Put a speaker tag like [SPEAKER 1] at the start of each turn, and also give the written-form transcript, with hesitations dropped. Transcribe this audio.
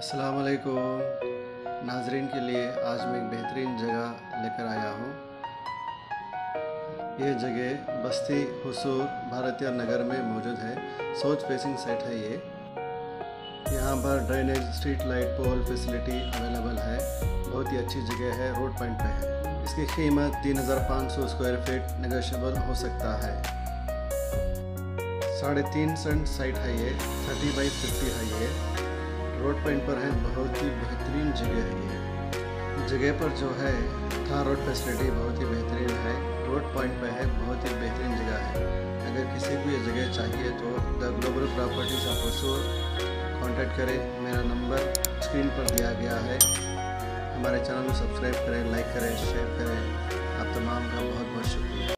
[SPEAKER 1] अस्सलाम वालेकुम नाजरीन के लिए आज मैं एक बेहतरीन जगह लेकर आया हूँ। ये जगह बस्ती हुसूर भारतीय नगर में मौजूद है। साउथ फेसिंग साइट है ये। यहाँ पर drainage, street light, pole facility available है। बहुत ही अच्छी जगह है, रोड पॉइंट पे है। इसकी कीमत 3500 स्क्वायर फीट नेगोशिएबल हो सकता है। 3.5 सेंट साइट है ये, 30 बाई 50 है ये। रोड पॉइंट पर है, बहुत ही बेहतरीन जगह है ये। जगह पर जो है थार रोड फैसिलिटी बहुत ही बेहतरीन है। रोड पॉइंट पे है, बहुत ही बेहतरीन जगह है। अगर किसी को ये जगह चाहिए तो the global properties of Hosur contact करें। मेरा नंबर स्क्रीन पर दिया गया है। हमारे चैनल को सब्सक्राइब करें, लाइक करें, शेयर करें। आप तमाम का बहुत बहुत शुक्रिया।